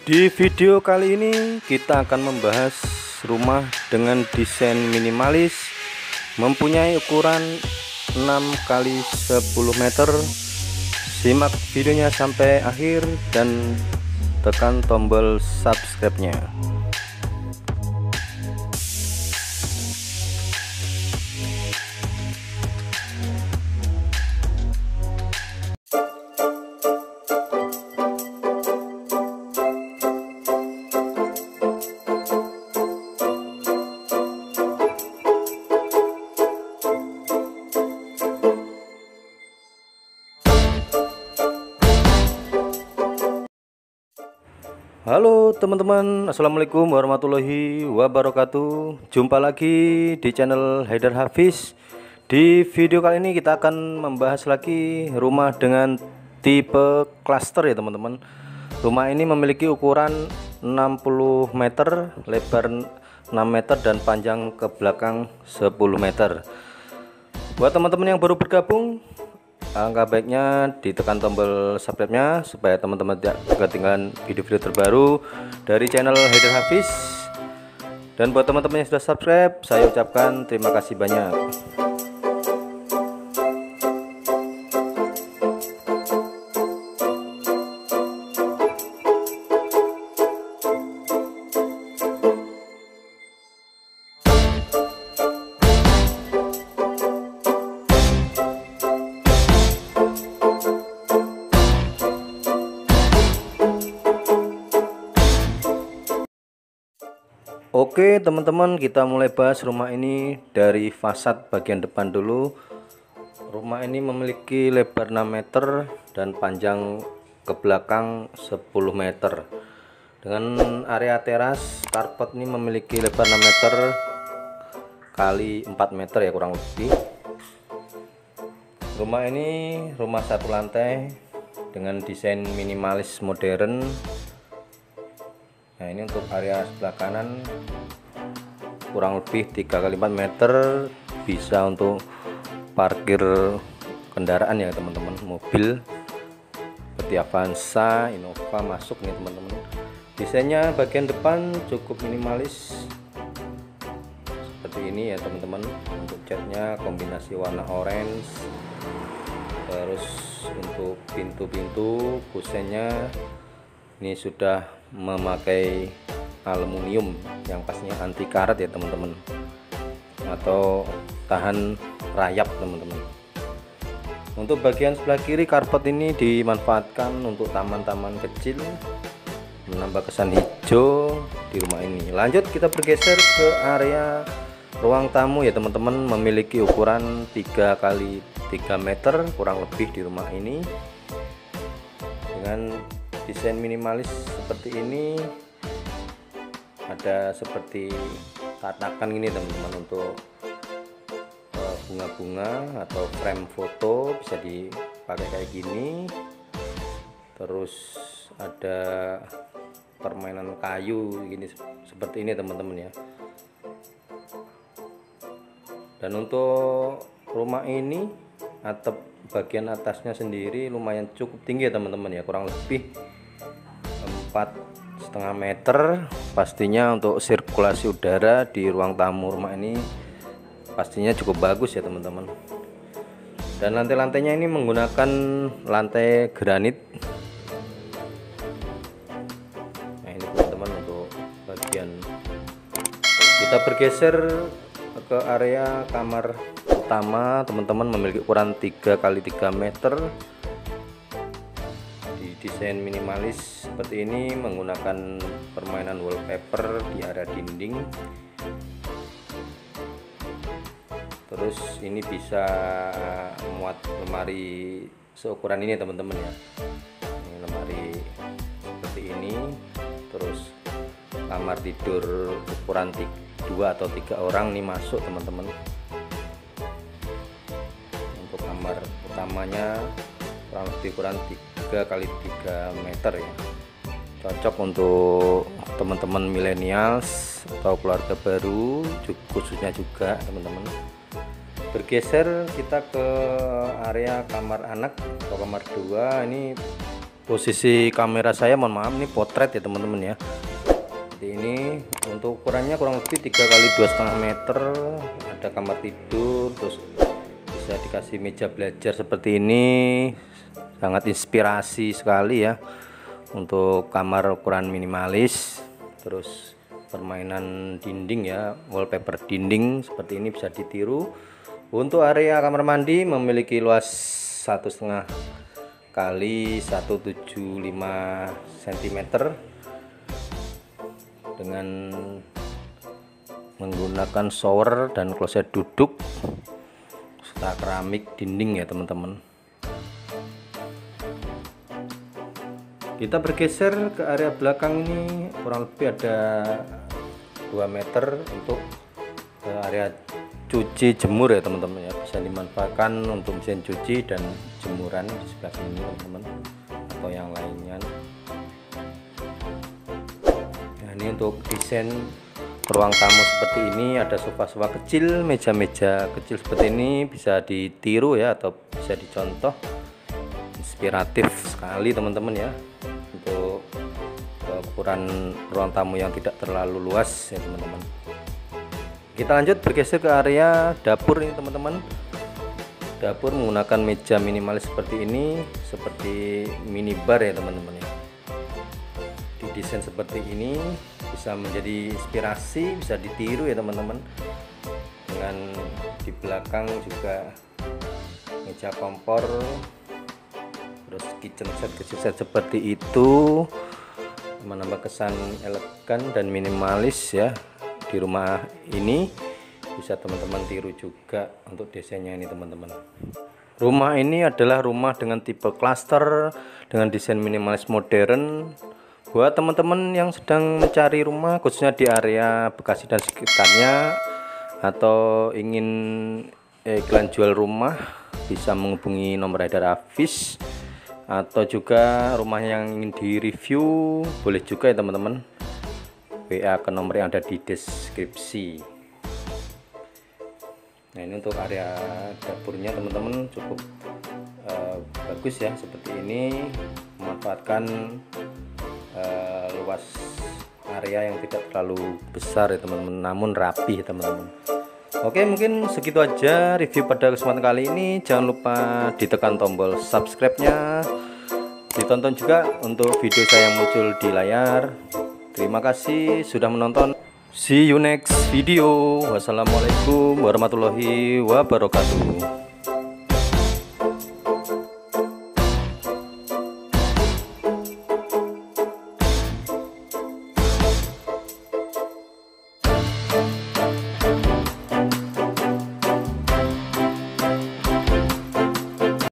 Di video kali ini kita akan membahas rumah dengan desain minimalis, mempunyai ukuran 6 kali 10 meter. Simak videonya sampai akhir dan tekan tombol subscribe-nya. Halo teman-teman, assalamualaikum warahmatullahi wabarakatuh. Jumpa lagi di channel Haidar Hafiz. Di video kali ini kita akan membahas lagi rumah dengan tipe cluster ya teman-teman. Rumah ini memiliki ukuran 60 meter, lebar 6 meter dan panjang ke belakang 10 meter. Buat teman-teman yang baru bergabung, alangkah baiknya ditekan tombol subscribe-nya supaya teman-teman tidak ketinggalan video-video terbaru dari channel Haidar Hafiz. Dan buat teman-teman yang sudah subscribe, saya ucapkan terima kasih banyak. Oke teman-teman, kita mulai bahas rumah ini dari fasad bagian depan dulu. Rumah ini memiliki lebar 6 meter dan panjang ke belakang 10 meter. Dengan area teras, karpet ini memiliki lebar 6 meter kali 4 meter ya kurang lebih. Rumah ini rumah satu lantai dengan desain minimalis modern. Nah, ini untuk area sebelah kanan kurang lebih 3 kali 4 meter, bisa untuk parkir kendaraan ya teman-teman, mobil seperti Avanza, Innova masuk nih teman-teman. Desainnya bagian depan cukup minimalis seperti ini ya teman-teman. Untuk catnya kombinasi warna orange. Terus untuk pintu-pintu kusennya ini sudah memakai aluminium yang pastinya anti karat ya teman-teman, atau tahan rayap teman-teman. Untuk bagian sebelah kiri, karpet ini dimanfaatkan untuk taman-taman kecil, menambah kesan hijau di rumah ini. Lanjut kita bergeser ke area ruang tamu ya teman-teman, memiliki ukuran 3 kali 3 meter kurang lebih di rumah ini dengan desain minimalis seperti ini. Ada seperti tatakan ini teman-teman untuk bunga-bunga atau frame foto, bisa dipakai kayak gini. Terus ada permainan kayu gini seperti ini teman-teman ya. Dan untuk rumah ini atap bagian atasnya sendiri lumayan cukup tinggi ya teman-teman ya, kurang lebih 4,5 meter. Pastinya untuk sirkulasi udara di ruang tamu rumah ini pastinya cukup bagus ya teman-teman. Dan lantai-lantainya ini menggunakan lantai granit. Nah ini teman-teman untuk bagian. Kita bergeser ke area kamar utama teman-teman, memiliki ukuran 3 kali 3 meter. Desain minimalis seperti ini, menggunakan permainan wallpaper di area dinding. Terus ini bisa muat lemari seukuran ini teman-teman ya. Ini lemari seperti ini. Terus kamar tidur ukuran 2 atau 3 orang nih masuk teman-teman. Untuk kamar utamanya kurang lebih ukuran 3 kali 3 meter ya, cocok untuk teman-teman milenials atau keluarga baru khususnya juga teman-teman. Bergeser kita ke area kamar anak atau kamar 2. Ini Posisi kamera saya mohon maaf ini potret ya teman-teman ya. Jadi ini untuk ukurannya kurang lebih 3 kali 2,5 meter. Ada kamar tidur, terus bisa dikasih meja belajar seperti ini. Sangat inspirasi sekali ya untuk kamar ukuran minimalis. Terus permainan dinding ya, wallpaper dinding seperti ini bisa ditiru. Untuk area kamar mandi memiliki luas 1,5 kali 175 cm dengan menggunakan shower dan kloset duduk serta keramik dinding ya teman-teman. Kita bergeser ke area belakang ini, kurang lebih ada 2 meter untuk area cuci jemur ya teman-teman ya, bisa dimanfaatkan untuk mesin cuci dan jemuran di sebelah sini teman-teman atau yang lainnya. Nah, ini untuk desain ruang tamu seperti ini, ada sofa-sofa kecil, meja-meja kecil seperti ini bisa ditiru ya atau bisa dicontoh. Inspiratif sekali teman-teman ya untuk ukuran ruang tamu yang tidak terlalu luas ya teman-teman. Kita lanjut bergeser ke area dapur ini teman-teman. Dapur menggunakan meja minimalis seperti ini, seperti minibar ya teman-teman ya. Didesain seperti ini bisa menjadi inspirasi, bisa ditiru ya teman-teman. Dengan di belakang juga meja kompor, terus kitchen set seperti itu, menambah kesan elegan dan minimalis ya. Di rumah ini bisa teman-teman tiru juga untuk desainnya ini teman-teman. Rumah ini adalah rumah dengan tipe cluster dengan desain minimalis modern. Buat teman-teman yang sedang mencari rumah khususnya di area Bekasi dan sekitarnya atau ingin iklan jual rumah, bisa menghubungi nomor Haidar Hafiz. Atau juga rumah yang ingin direview boleh juga ya teman-teman, WA ke nomor yang ada di deskripsi. Nah, ini untuk area dapurnya teman-teman cukup bagus ya, seperti ini memanfaatkan luas area yang tidak terlalu besar ya teman-teman, namun rapi ya teman-teman. Oke, mungkin segitu aja review pada kesempatan kali ini. Jangan lupa ditekan tombol subscribe-nya, ditonton juga untuk video saya yang muncul di layar. Terima kasih sudah menonton. See you next video. Wassalamualaikum warahmatullahi wabarakatuh.